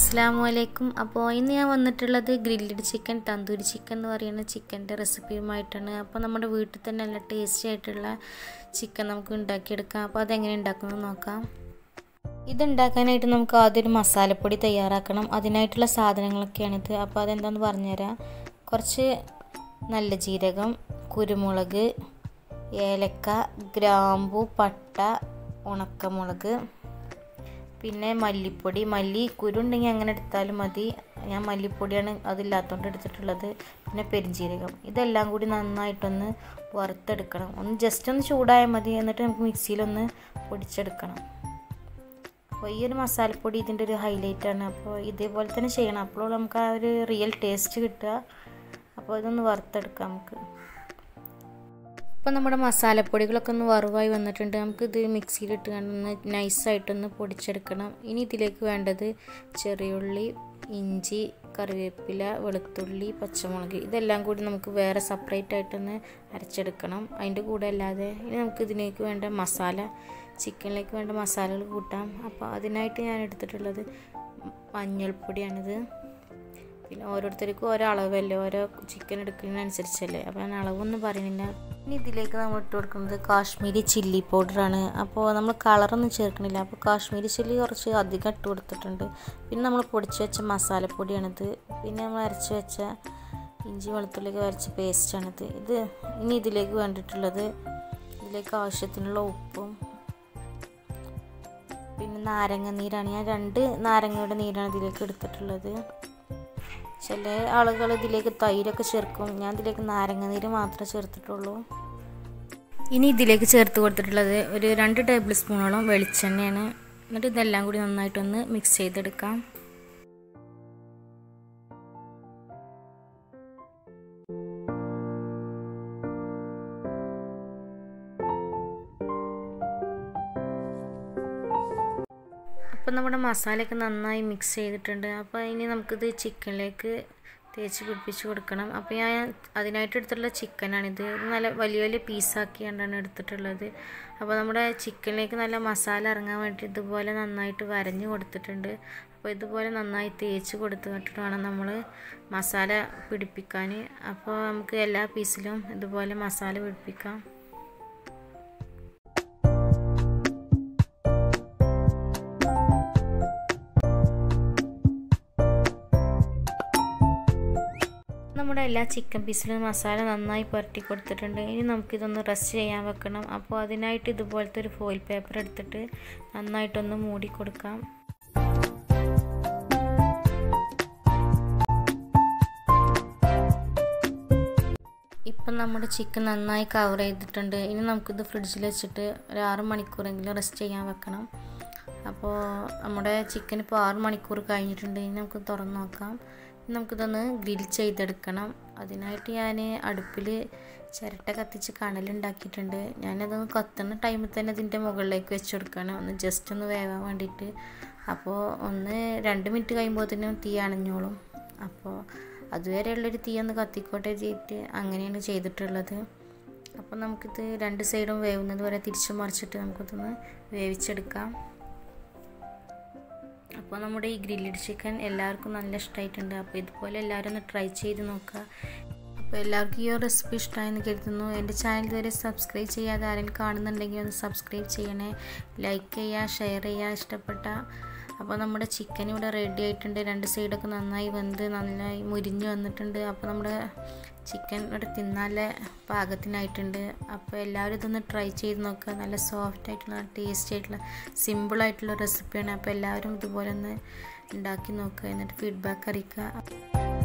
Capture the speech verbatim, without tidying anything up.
അസ്സലാമുഅലൈക്കും. അപ്പോൾ ഇന്ന് ഞാൻ വന്നിട്ടുള്ളത് ഗ്രില്ലഡ് ചിക്കൻ തന്തൂരി ചിക്കൻ എന്ന് പറയുന്ന ചിക്കൻ്റെ റെസിപ്പിയുമായിട്ടാണ്. അപ്പോൾ നമ്മുടെ വീട്ടിൽ തന്നെ നല്ല ടേസ്റ്റി ആയിട്ടുള്ള ചിക്കൻ നമുക്ക് ഉണ്ടാക്കിയെടുക്കാം. അപ്പോൾ അതെങ്ങനെ ഉണ്ടാക്കുന്നത് നോക്കാം. ഇതുണ്ടാക്കാനായിട്ട് നമുക്ക് ആദ്യം ഒരു മസാലപ്പൊടി തയ്യാറാക്കണം. അതിനായിട്ടുള്ള സാധനങ്ങളൊക്കെയാണിത്. അപ്പോൾ അതെന്താണെന്ന് പറഞ്ഞുതരാം. കുറച്ച് നല്ല ജീരകം, കുരുമുളക്, ഏലക്ക, ഗ്രാമ്പു, പട്ട, ഉണക്കമുളക്, പിന്നെ മല്ലിപ്പൊടി. മല്ലി കുരുണ്ടെങ്കിൽ അങ്ങനെ എടുത്താലും മതി. ഞാൻ മല്ലിപ്പൊടിയാണ് അതില്ലാത്തതുകൊണ്ട് എടുത്തിട്ടുള്ളത്. പിന്നെ പെരിഞ്ജീരകം. ഇതെല്ലാം കൂടി നന്നായിട്ടൊന്ന് വറുത്തെടുക്കണം. ഒന്ന് ജസ്റ്റ് ഒന്ന് ചൂടായാൽ മതി. എന്നിട്ട് നമുക്ക് മിക്സിയിലൊന്ന് പൊടിച്ചെടുക്കണം. അപ്പോൾ ഈ ഒരു മസാലപ്പൊടി ഇതിൻ്റെ ഒരു ഹൈലൈറ്റാണ്. അപ്പോൾ ഇതേപോലെ തന്നെ ചെയ്യണം. അപ്പോൾ നമുക്ക് ആ ഒരു റിയൽ ടേസ്റ്റ് കിട്ടുക. അപ്പോൾ ഇതൊന്ന് വറുത്തെടുക്കാം നമുക്ക്. അപ്പോൾ നമ്മുടെ മസാലപ്പൊടികളൊക്കെ ഒന്ന് വറുവായി വന്നിട്ടുണ്ട്. നമുക്കിത് മിക്സിയിലിട്ട് കണ്ടൊന്ന് നൈസായിട്ടൊന്ന് പൊടിച്ചെടുക്കണം. ഇനി ഇതിലേക്ക് വേണ്ടത് ചെറിയുള്ളി, ഇഞ്ചി, കറിവേപ്പില, വെളുത്തുള്ളി, പച്ചമുളക്, ഇതെല്ലാം കൂടി നമുക്ക് വേറെ സെപ്പറേറ്റ് ആയിട്ടൊന്ന് അരച്ചെടുക്കണം. അതിൻ്റെ കൂടെ അല്ലാതെ ഇനി നമുക്ക് ഇതിലേക്ക് വേണ്ട മസാല, ചിക്കനിലേക്ക് വേണ്ട മസാലകൾ കൂട്ടാം. അപ്പോൾ അതിനായിട്ട് ഞാൻ എടുത്തിട്ടുള്ളത് മഞ്ഞൾപ്പൊടിയാണിത്. പിന്നെ ഓരോരുത്തർക്കും ഓരോ അളവല്ലേ, ഓരോ ചിക്കൻ എടുക്കുന്നതിനനുസരിച്ചല്ലേ. അപ്പോൾ ഞാൻ അളവൊന്നും പറയുന്നില്ല. ഇനി ഇതിലേക്ക് നമ്മൾ ഇട്ട് കൊടുക്കുന്നത് കാശ്മീരി ചില്ലി പൗഡറാണ്. അപ്പോൾ നമ്മൾ കളറൊന്നും ചേർക്കണില്ല. അപ്പോൾ കാശ്മീരി ചില്ലി കുറച്ച് അധികം ഇട്ട് കൊടുത്തിട്ടുണ്ട്. പിന്നെ നമ്മൾ പൊടിച്ച് വെച്ച മസാലപ്പൊടിയാണിത്. പിന്നെ നമ്മൾ അരച്ച് വെച്ച ഇഞ്ചി വെളുത്തുള്ളിയൊക്കെ അരച്ച പേസ്റ്റാണിത്. ഇത് ഇനി ഇതിലേക്ക് വേണ്ടിയിട്ടുള്ളത്, ഇതിലേക്ക് ആവശ്യത്തിനുള്ള ഉപ്പും പിന്നെ നാരങ്ങ നീരാണ്. ഞാൻ രണ്ട് നാരങ്ങയുടെ നീരാണ് ഇതിലേക്ക് എടുത്തിട്ടുള്ളത്. ചില ആളുകൾ ഇതിലേക്ക് തൈരൊക്കെ ചേർക്കും. ഞാൻ ഇതിലേക്ക് നാരങ്ങ നീര് മാത്രമേ ചേർത്തിട്ടുള്ളൂ. ഇനി ഇതിലേക്ക് ചേർത്ത് കൊടുത്തിട്ടുള്ളത് ഒരു രണ്ട് ടേബിൾ സ്പൂണോളം വെളിച്ചെണ്ണയാണ്. എന്നിട്ട് ഇതെല്ലാം കൂടി നന്നായിട്ടൊന്ന് മിക്സ് ചെയ്തെടുക്കാം. അപ്പോൾ നമ്മുടെ മസാലയൊക്കെ നന്നായി മിക്സ് ചെയ്തിട്ടുണ്ട്. അപ്പോൾ ഇനി നമുക്കിത് ചിക്കനിലേക്ക് തേച്ച് പിടിപ്പിച്ച് കൊടുക്കണം. അപ്പോൾ ഞാൻ അതിനായിട്ട് എടുത്തിട്ടുള്ള ചിക്കനാണിത്. ഇത് നല്ല വലിയ വലിയ പീസാക്കിയാണ് എടുത്തിട്ടുള്ളത്. അപ്പോൾ നമ്മുടെ ചിക്കനിലേക്ക് നല്ല മസാല ഇറങ്ങാൻ വേണ്ടി ഇതുപോലെ നന്നായിട്ട് വരഞ്ഞ് കൊടുത്തിട്ടുണ്ട്. അപ്പോൾ ഇതുപോലെ നന്നായി തേച്ച് കൊടുത്തിട്ട് വേണം നമ്മൾ മസാല പിടിപ്പിക്കാൻ. അപ്പോൾ നമുക്ക് എല്ലാ പീസിലും ഇതുപോലെ മസാല പിടിപ്പിക്കാം. നമ്മുടെ എല്ലാ ചിക്കൻ പീസിലും മസാല നന്നായി പുരട്ടി കൊടുത്തിട്ടുണ്ട്. ഇനി നമുക്കിതൊന്ന് റെസ്റ്റ് ചെയ്യാൻ വെക്കണം. അപ്പോൾ അതിനായിട്ട് ഇതുപോലത്തെ ഒരു ഫോയിൽ പേപ്പർ എടുത്തിട്ട് നന്നായിട്ടൊന്ന് മൂടി കൊടുക്കാം. ഇപ്പം നമ്മുടെ ചിക്കൻ നന്നായി കവർ ചെയ്തിട്ടുണ്ട്. ഇനി നമുക്കിത് ഫ്രിഡ്ജിൽ വെച്ചിട്ട് ഒരു ആറ് മണിക്കൂറെങ്കിലും റെസ്റ്റ് ചെയ്യാൻ വെക്കണം. അപ്പോൾ നമ്മുടെ ചിക്കൻ ഇപ്പോൾ ആറ് മണിക്കൂർ കഴിഞ്ഞിട്ടുണ്ട്. ഇനി നമുക്ക് തുറന്ന് നോക്കാം. നമുക്കിതൊന്ന് ഗ്രിൽ ചെയ്തെടുക്കണം. അതിനായിട്ട് ഞാൻ അടുപ്പിൽ ചിരട്ട കത്തിച്ച് കണലുണ്ടാക്കിയിട്ടുണ്ട്. ഞാനതൊന്ന് കത്തുന്ന ടൈമിൽ തന്നെ ഇതിൻ്റെ മുകളിലേക്ക് വെച്ച് കൊടുക്കണം, ഒന്ന് ജസ്റ്റ് ഒന്ന് വേവാൻ വേണ്ടിയിട്ട്. അപ്പോൾ ഒന്ന് രണ്ട് മിനിറ്റ് കഴിയുമ്പോഴത്തേനും തീ അണഞ്ഞോളും. അപ്പോൾ അതുവരെയുള്ളൊരു തീ ഒന്ന് കത്തിക്കോട്ടെ ചെയ്തിട്ട് അങ്ങനെയാണ് ചെയ്തിട്ടുള്ളത്. അപ്പോൾ നമുക്കിത് രണ്ട് സൈഡും വേവുന്നത് വരെ തിരിച്ചു മറിച്ചിട്ട് നമുക്കിതൊന്ന് വേവിച്ചെടുക്കാം. അപ്പോൾ നമ്മുടെ ഈ ഗ്രില്ലഡ് ചിക്കൻ എല്ലാവർക്കും നല്ല ഇഷ്ടമായിട്ടുണ്ട്. അപ്പോൾ ഇതുപോലെ എല്ലാവരും ഒന്ന് ട്രൈ ചെയ്ത് നോക്കുക. അപ്പോൾ എല്ലാവർക്കും ഈ ഒരു റെസിപ്പി ഇഷ്ടമായെന്ന് കരുതുന്നു. എൻ്റെ ചാനൽ ഇതുവരെ സബ്സ്ക്രൈബ് ചെയ്യാതെ ആരെങ്കിലും കാണുന്നുണ്ടെങ്കിൽ ഒന്ന് സബ്സ്ക്രൈബ് ചെയ്യണേ, ലൈക്ക് ചെയ്യുക, ഷെയർ ചെയ്യുക ഇഷ്ടപ്പെട്ട. അപ്പോൾ നമ്മുടെ ചിക്കൻ ഇവിടെ റെഡി ആയിട്ടുണ്ട്. രണ്ട് സൈഡൊക്കെ നന്നായി വെന്ത് നന്നായി മുരിഞ്ഞ് വന്നിട്ടുണ്ട്. അപ്പോൾ നമ്മുടെ ചിക്കൻ ഇവിടെ തിന്നാനുള്ള പാകത്തിനായിട്ടുണ്ട്. അപ്പോൾ എല്ലാവരും ഇതൊന്ന് ട്രൈ ചെയ്ത് നോക്കുക. നല്ല സോഫ്റ്റ് ആയിട്ടുള്ള ടേസ്റ്റി ആയിട്ടുള്ള സിമ്പിളായിട്ടുള്ള റെസിപ്പിയാണ്. അപ്പോൾ എല്ലാവരും ഇതുപോലെ ഒന്ന് ഉണ്ടാക്കി നോക്കുക. എന്നിട്ട് ഫീഡ്ബാക്ക് അറിയിക്കുക.